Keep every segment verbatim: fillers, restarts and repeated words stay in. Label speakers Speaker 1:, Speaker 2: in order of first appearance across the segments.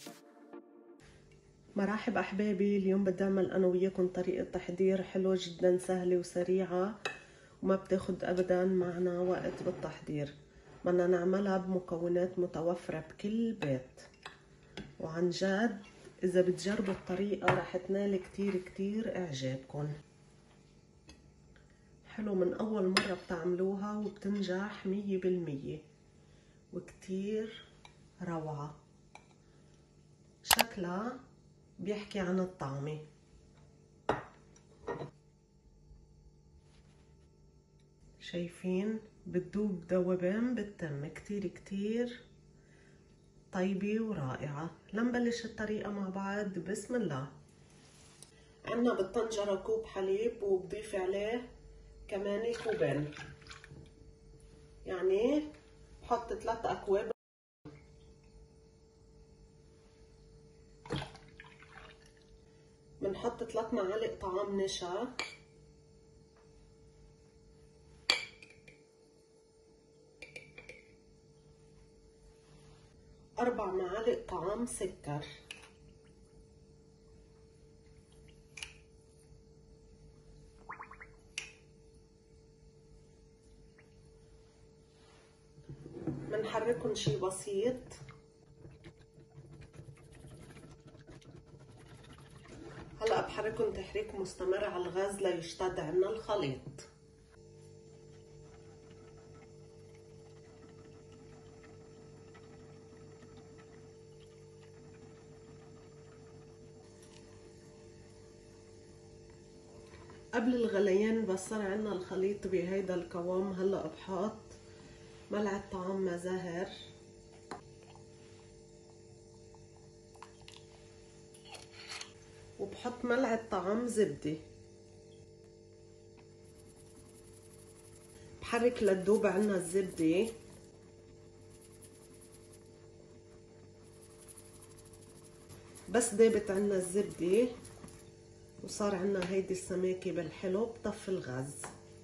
Speaker 1: مرحب احبابي، اليوم بدي اعمل انا وياكم طريقة تحضير حلوة جدا سهلة وسريعة وما بتاخد ابدا معنا وقت بالتحضير. بدنا نعملها بمكونات متوفرة بكل بيت، وعن جد اذا بتجربوا الطريقة رح تنال كتير كتير اعجابكم. حلو من اول مرة بتعملوها وبتنجح مية بالمية وكتير روعة. شكلها بيحكي عن الطعمة. شايفين بتدوب ذوبان بالتم، كتير كتير طيبة ورائعة. لنبلش الطريقة مع بعض. بسم الله. عنا بالطنجرة كوب حليب وبضيف عليه كمان كوبين، يعني بحط ثلاث اكواب. بنحط ثلاث معالق طعام نشا، أربع معالق طعام سكر، بنحركهم شي بسيط. هلا بحركهم تحريك مستمر على الغاز ليشتد عنا الخليط. قبل الغليان بس صار عنا الخليط بهيدا القوام، هلا بحط ملعقة طعام مزهر، وبحط ملعقة طعام زبدة. بحرك لتدوب عنا الزبدة. بس دابت عنا الزبدة وصار عنا هيدي السماكة بالحلو، بطفي الغاز.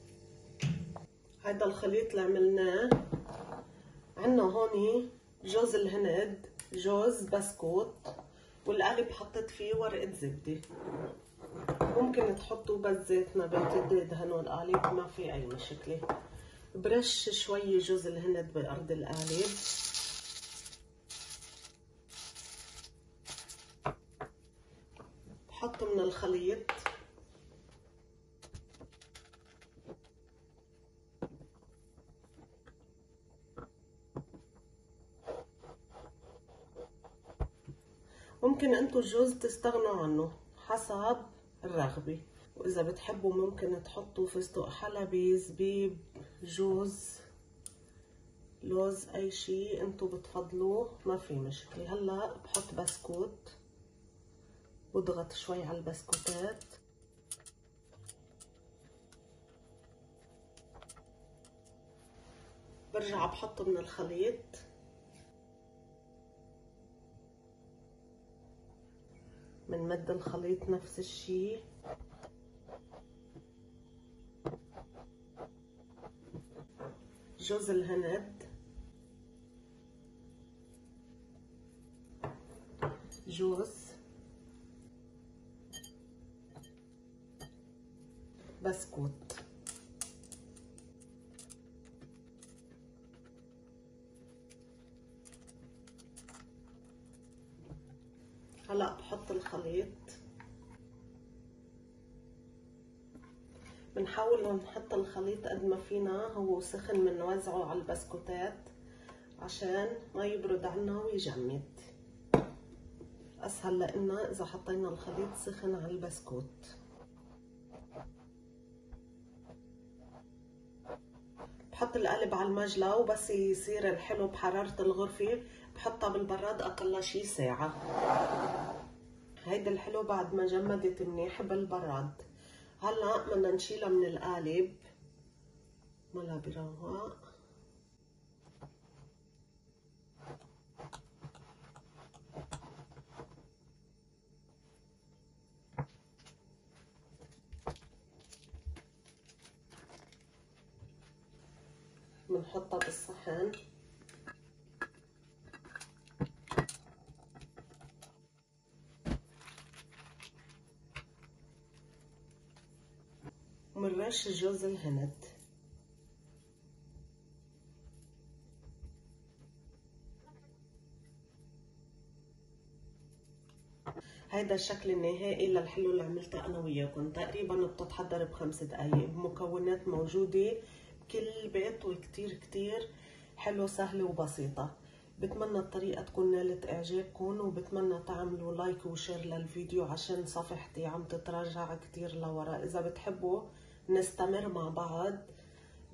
Speaker 1: هيدا الخليط اللي عملناه. عنا هون جوز الهند، جوز بسكوت، والقالب حطيت فيه ورقة زبدة. ممكن تحطوا بس زيت نباتي تدهنوا القالب، ما في اي مشكلة. برش شوي جوز الهند بأرض القالب. بحط من الخليط. ممكن انتو الجوز تستغنوا عنه حسب الرغبة، واذا بتحبوا ممكن تحطوا فستق حلبي، زبيب، جوز، لوز، اي شي انتو بتفضلوه، ما في مشكلة. هلا بحط بسكوت، بضغط شوي على البسكوتات. برجع بحط من الخليط. بنمد الخليط نفس الشي. جوز الهند، جوز، بسكوت. هلا بحط الخليط. بنحاول نحط الخليط قد ما فينا، هو سخن بنوزعه على البسكوتات عشان ما يبرد عنا ويجمد. اسهل لنا اذا حطينا الخليط سخن على البسكوت. بحط القالب على المجلة، وبس يصير الحلو بحرارة الغرفة بحطها بالبراد اقل شي ساعة. هيدا الحلو بعد ما جمدت منيح بالبراد. هلا بدنا نشيلها من القالب. ملا برواق. بنحطها بالصحن. رش جوز الهند. هيدا الشكل النهائي للحلو اللي عملته انا وياكم. تقريبا بتتحضر بخمس دقايق بمكونات موجودة بكل بيت، وكتير كتير حلو سهلة وبسيطة. بتمنى الطريقة تكون نالت اعجابكم، وبتمنى تعملوا لايك وشير للفيديو عشان صفحتي عم تتراجع كتير لورا. اذا بتحبوا نستمر مع بعض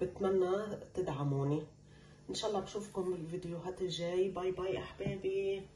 Speaker 1: بتمنى تدعموني. ان شاء الله بشوفكم بالفيديوهات الجاي. باي باي احبابي.